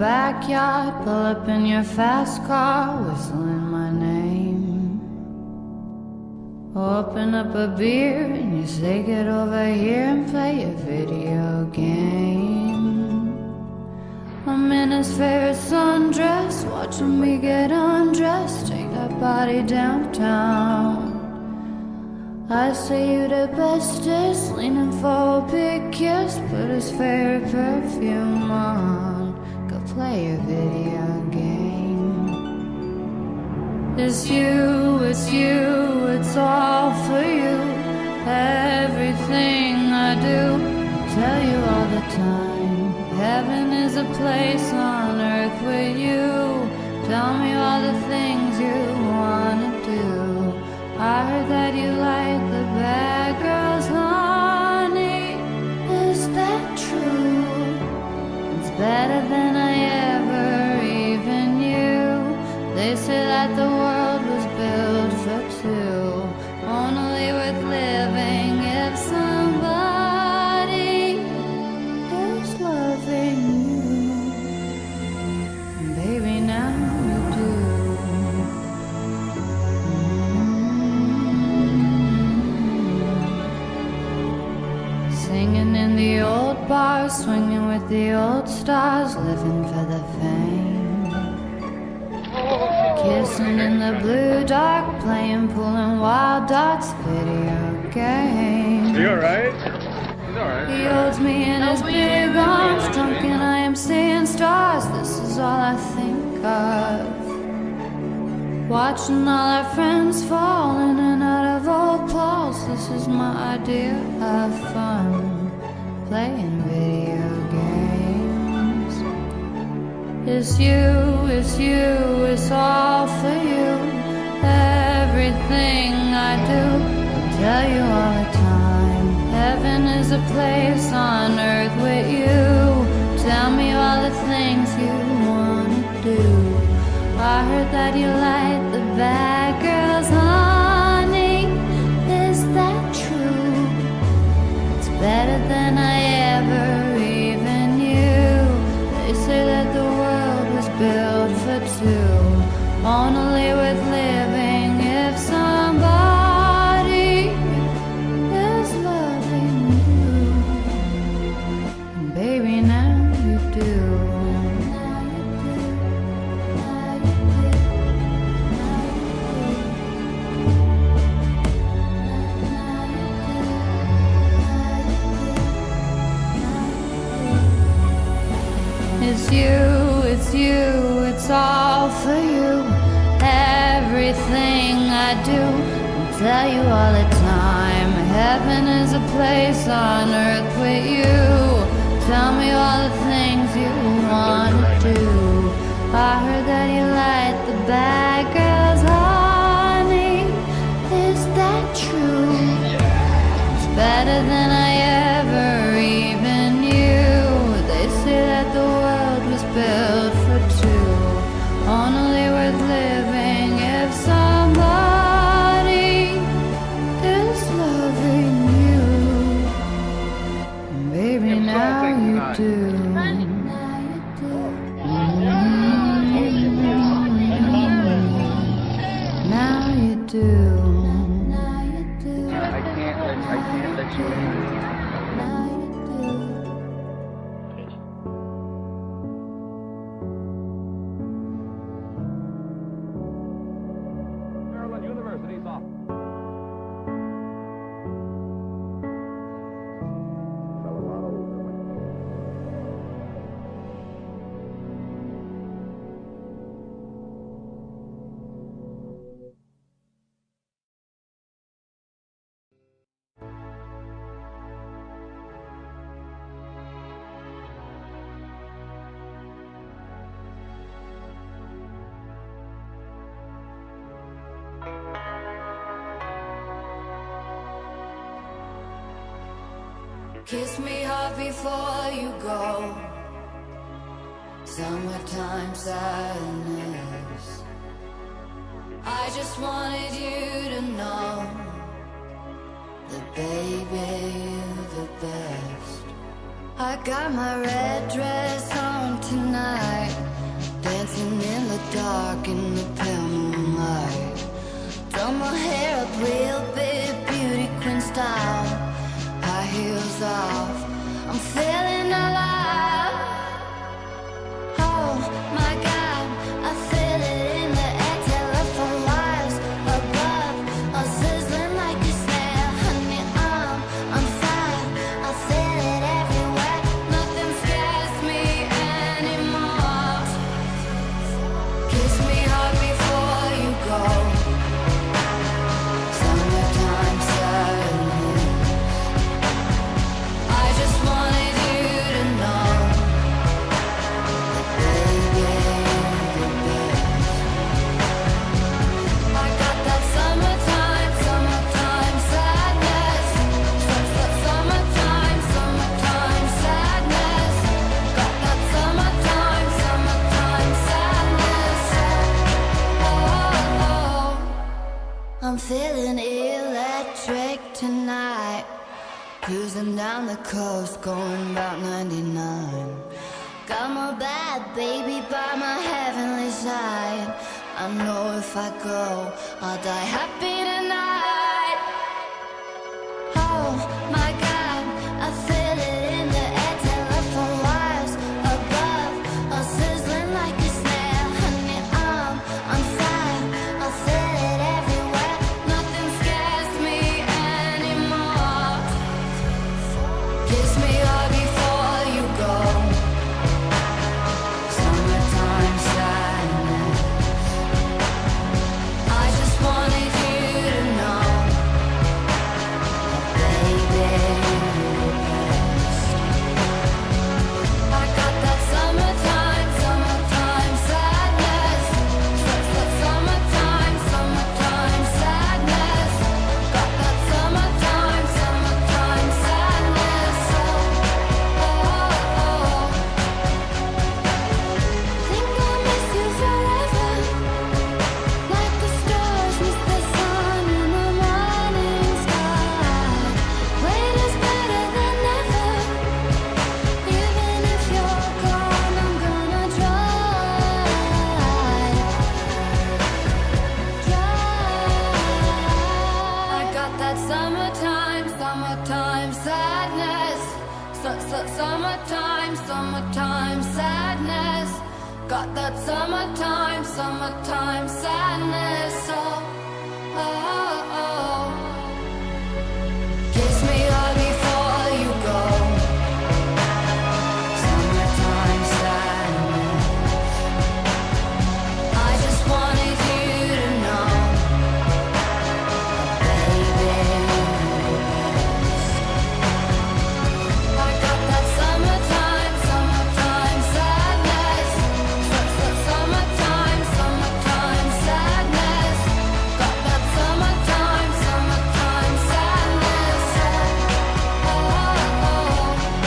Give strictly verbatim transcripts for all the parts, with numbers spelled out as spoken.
backyard, pull up in your fast car, whistling my name. Open up a beer and you say get over here and play a video game. I'm in his favorite sundress, watching me get undressed, take that body downtown. I say you the bestest, leaning for a big kiss, put his favorite perfume on, go play a video game. It's you, it's you, it's all for you. Everything I do, I tell you all the time. Heaven is a place on earth with you. Tell me all the things you wanna do. I heard that you like the bad girls, honey. Is that true? It's better than I ever even knew. They say that the world was built for two, only worth living if somebody is loving you. And baby, now you do. Singing in the old bars, swinging with the old stars, living for the fame. Kissing in the blue dark, playing pool and wild darts, video games. You alright? He's alright. He holds me in his big arms, drunk and I am seeing stars. This is all I think of. Watching all our friends fall in and out of old clothes. This is my idea of fun, playing video games. It's you, it's you, it's all for you. Everything I do, I tell you all the time. Heaven is a place on earth with you. Tell me all the things you wanna do. I heard that you like the bad girls, honey. Is that true? It's better than I ever even knew. They say that the world was built for two, only worth living if somebody is loving you. And baby, now you do. It's you, it's you, it's all for you. Everything I do, I tell you all the time. Heaven is a place on earth with you. Tell me all the things you wanna do. I heard that you like the bad girls, honey. Is that true? It's better than I ever even knew. They say that the world was built for two, only worth living if somebody is loving you. And baby, now you do. Now you do. I can't let, I can't let you in. University's off. Kiss me hard before you go. Summertime sadness. I just wanted you to know that baby, you're the best. I got my red dress on tonight, dancing in the dark in the pale moonlight. Done my hair up real big, beauty queen style, high heels off, I'm feeling alive. Oh my God, I feel it in the air, telephone wires above, all sizzling like a snare. Honey, I'm on fire, I feel it everywhere. Nothing scares me anymore. Kiss me hard before you go. Summertime sadness. I just wanted you to know that baby, you're the best. I got that summertime, summertime sadness. Such that summertime, summertime sadness. Got that summertime, summertime sadness. Oh, oh. I'm feeling electric tonight, cruising down the coast, going about ninety-nine. Got my bad baby by my heavenly side. I know if I go, I'll die happy tonight. Oh my God, I feel it in the air, telephone wires above, all sizzling like a snare. Honey, I'm on fire, I feel it everywhere. Nothing scares me anymore. Kiss me hard before you go. Summertime sadness. I just wanted you to know that baby, you're the best. I got that summertime, summertime sadness. Such that summertime, summertime sadness. Got that summertime, summertime sadness. Oh, oh, oh. Think I'll miss you forever, like the stars miss the sun in the morning sky. Wait is better than never. Even if you're gone, I'm gonna try. Try. I got that summertime, summertime sadness. Su- su- Summertime, summertime sadness. Got that summertime, summertime sadness. Oh, oh, oh. Kiss me hard before you go. Summertime sadness. I just wanted you to know that baby, you're the best. I got that summertime, summertime sadness. Su- su- Summertime, summertime sadness. Got that summertime, summertime sadness. Oh, oh, oh.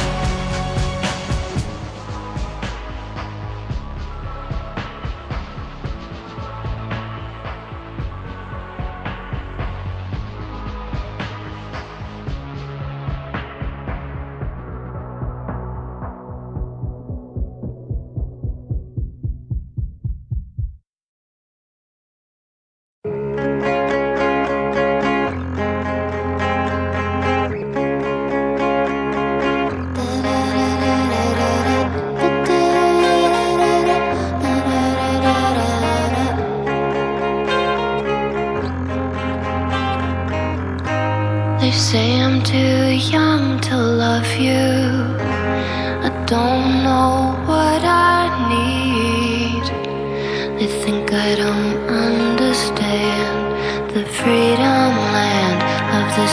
They say I'm too young to love you. I don't know what I need. They think I don't understand the freedom land of the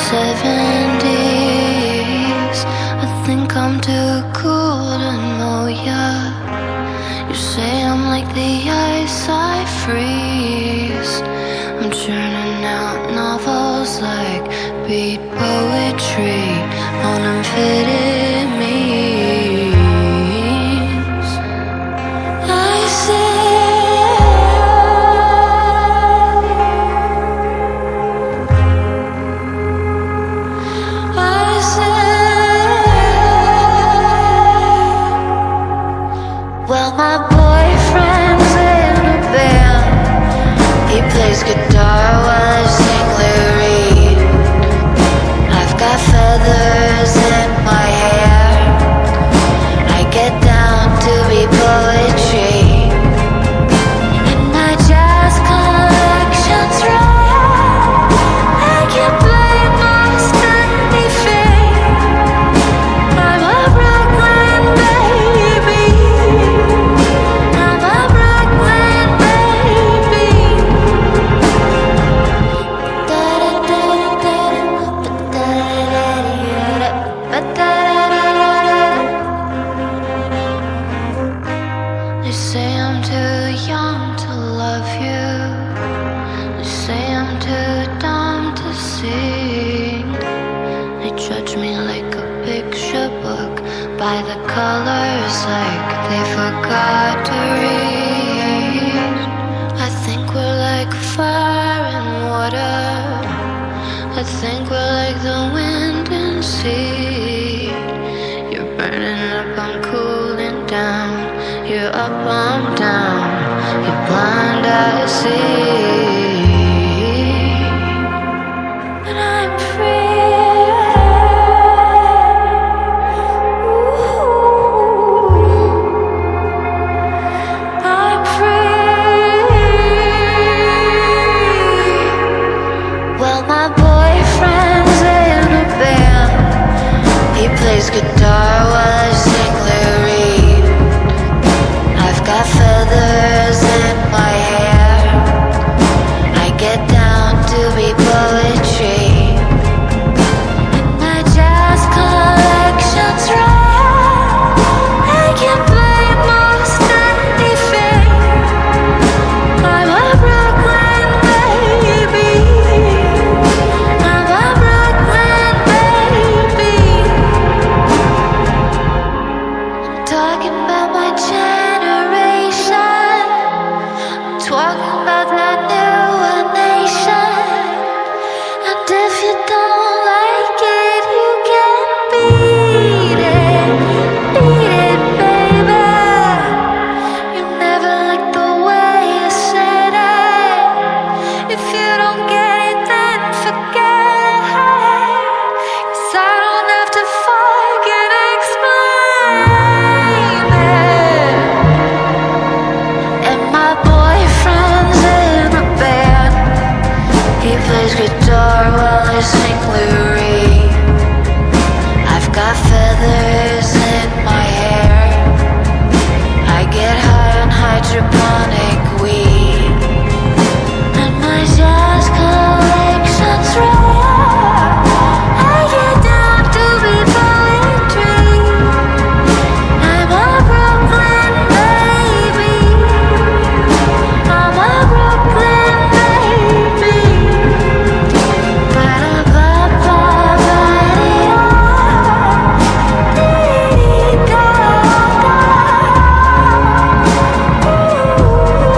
seventies. I think I'm too cool to know ya. You say I'm like the ice I freeze. I'm churning out novels like beat poetry on amphetamines. I said, I said, well, too dumb to see. They judge me like a picture book by the colors, like they forgot to read. I think we're like fire and water. I think we're like the wind and sea. You're burning up, I'm cooling down. You're up, I'm down. You're blind, I see. But I'm free. Ooh, I'm free. Well, my boyfriend's in a band. He plays guitar while I sing lyrics. I've got feathers in my hair. I get down to be poetry. And my jazz collection's rare. I can play most anything. I'm a Brooklyn baby. I'm a Brooklyn baby. I'm talking about my generation. I'm talking about that newer nation. And if you don't like it, you can beat it, beat it, baby. You never liked the way I said it. If you don't get it, then forget it. 'Cause I don't have to fucking explain it. And my boyfriend's in a band. He plays guitar while I sing lyrics. I've got feathers in my hair. I get high on hydroponic weed. And my jazz collection's rare. I get down to be poetry. I'm a Brooklyn baby. I'm a Brooklyn baby. Ba-da-ba-ba-ba-dee-oh. Dee-dee-da-da. Ooh.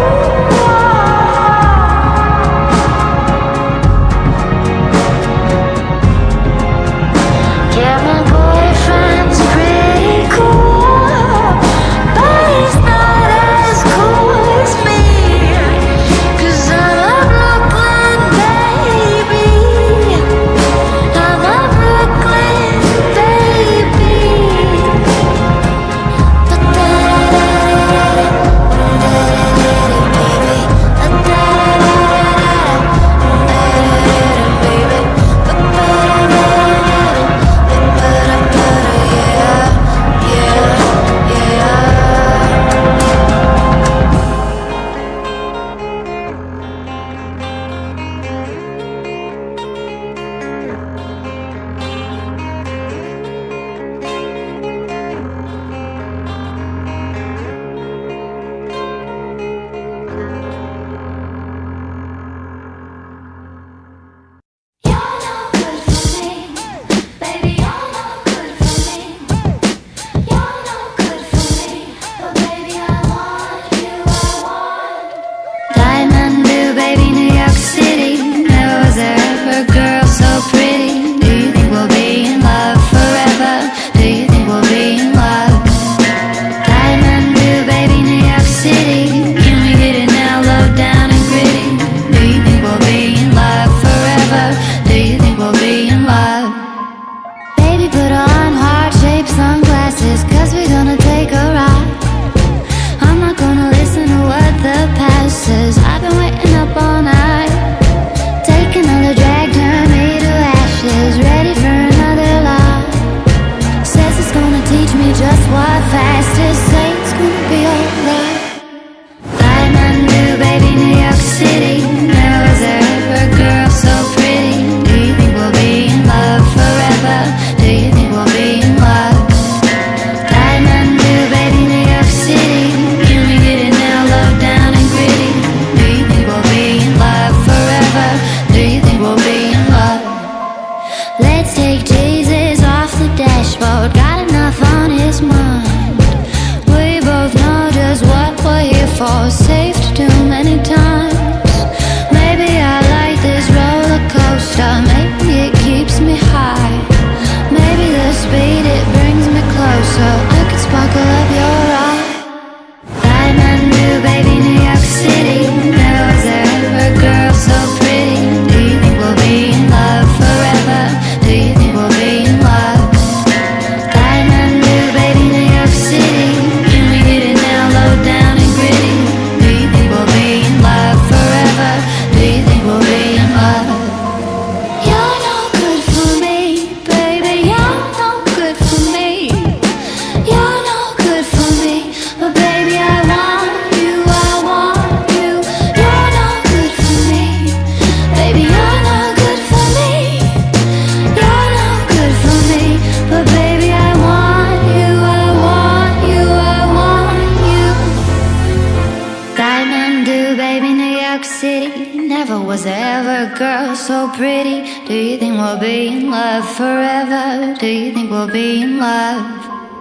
pretty? Do you think we'll be in love forever? Do you think we'll be in love?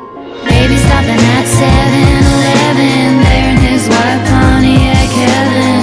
Baby stopping at seven eleven, there in his white Pontiac heaven.